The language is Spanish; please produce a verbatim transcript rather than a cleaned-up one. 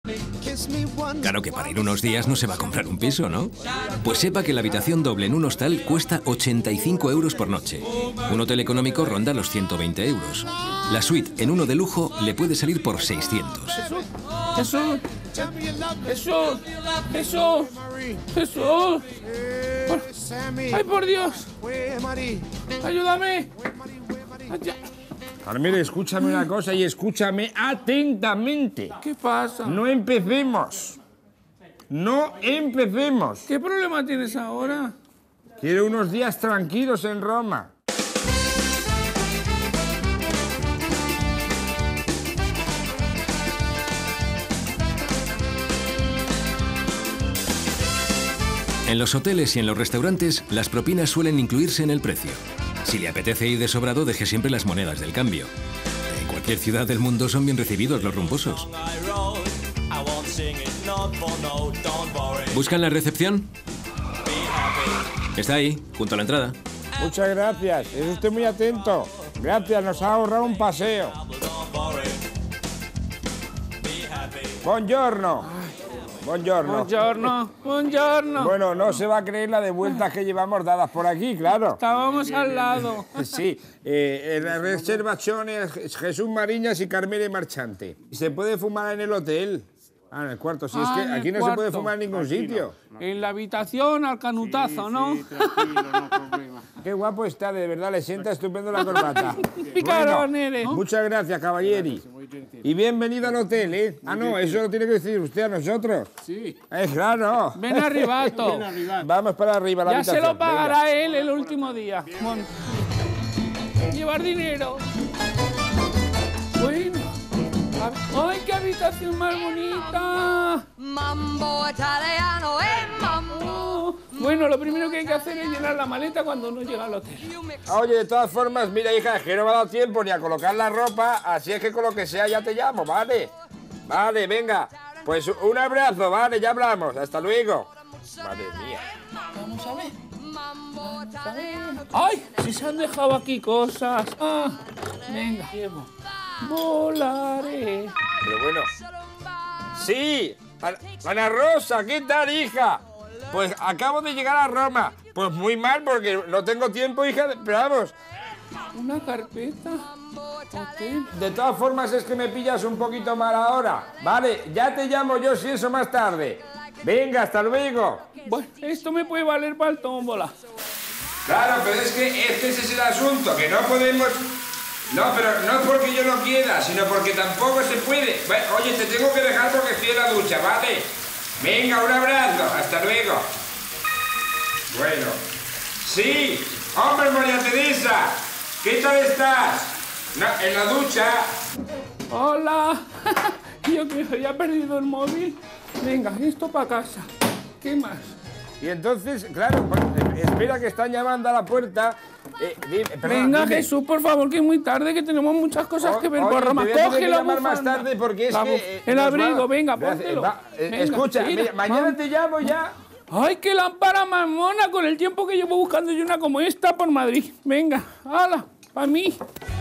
Claro que para ir unos días no se va a comprar un piso, ¿no? Pues sepa que la habitación doble en un hostal cuesta ochenta y cinco euros por noche. Un hotel económico ronda los ciento veinte euros. La suite en uno de lujo le puede salir por seiscientos. Jesús, Jesús, Jesús, Jesús. ¡Ay, por Dios! ¡Ayúdame! Carmela, escúchame una cosa y escúchame atentamente. ¿Qué pasa? No empecemos. No empecemos. ¿Qué problema tienes ahora? Quiero unos días tranquilos en Roma. En los hoteles y en los restaurantes, las propinas suelen incluirse en el precio. Si le apetece ir de sobrado, deje siempre las monedas del cambio. En cualquier ciudad del mundo son bien recibidos los rumbosos. ¿Buscan la recepción? Está ahí, junto a la entrada. Muchas gracias. Es usted muy atento. Gracias, nos ha ahorrado un paseo. Buongiorno. Buongiorno. Buongiorno, buongiorno. Bueno, no se va a creer la de vueltas que llevamos dadas por aquí, claro. Estábamos al lado. Sí, eh, la reservación es Jesús Mariñas y Carmela Marchante. ¿Se puede fumar en el hotel? Ah, en el cuarto, sí, Ah, es que aquí no cuarto. se puede fumar en ningún sitio. En la habitación al canutazo, Sí, ¿no? sí, tranquilo, no problema. Qué guapo está, de verdad, le sienta estupendo la corbata. Picarón eres. Muchas gracias, caballeri. Y bienvenido al hotel, ¿eh? Ah, no, eso lo tiene que decir usted a nosotros. Sí. Es claro. Ven arribato. Ven arriba. Vamos para arriba, la Ya se habitación. lo pagará él el último día. Mon- Llevar dinero. Bueno. ¡Ay, qué habitación más bonita! Mambo italiano e mambo. Oh, bueno, lo primero que hay que hacer es llenar la maleta cuando uno llega al hotel. Venga. Oye, de todas formas, mira, hija, es que no me ha dado tiempo ni a colocar la ropa, así es que con lo que sea ya te llamo, ¿vale? Vale, venga. Pues un abrazo, vale, ya hablamos. Hasta luego. Madre mía. Vamos a ver. ¡Ay! Si se han dejado aquí cosas. Ah, venga, llevo. Volaré. Pero bueno. Sí, Ana- Ana Rosa, ¿qué tal, hija? Pues acabo de llegar a Roma. Pues muy mal porque no tengo tiempo, hija, de- pero vamos. Una carpeta. Hotel. De todas formas es que me pillas un poquito mal ahora. Vale, ya te llamo yo si eso más tarde. Venga, hasta luego. Bueno, esto me puede valer para el tómbola. Claro, pero es que este ese es el asunto, que no podemos... No, pero no es porque yo no quiera, sino porque tampoco se puede. Bueno, oye, te tengo que dejar porque estoy en la ducha, ¿vale? Venga, un abrazo, hasta luego. Bueno. Sí, hombre, María Teresa, ¿qué tal estás? No, en la ducha. Hola. Yo que había perdido el móvil. Venga, esto para casa. ¿Qué más? Y entonces, claro, pues, eh, espera que están llamando a la puerta. Eh, di- perdona, Venga, dime. Jesús, por favor, que es muy tarde, que tenemos muchas cosas que ver Oye, por Roma. te voy a tener Coge que la llamar más bufanda. tarde porque es La que... bu- eh, el nos abrigo, va- venga, Gracias, póntelo. va, eh, Venga, escucha, mira, mira, mañana vamos. te llamo ya. ¡Ay, qué lámpara más mona! Con el tiempo que llevo buscando yo una como esta por Madrid. Venga, hala, para mí.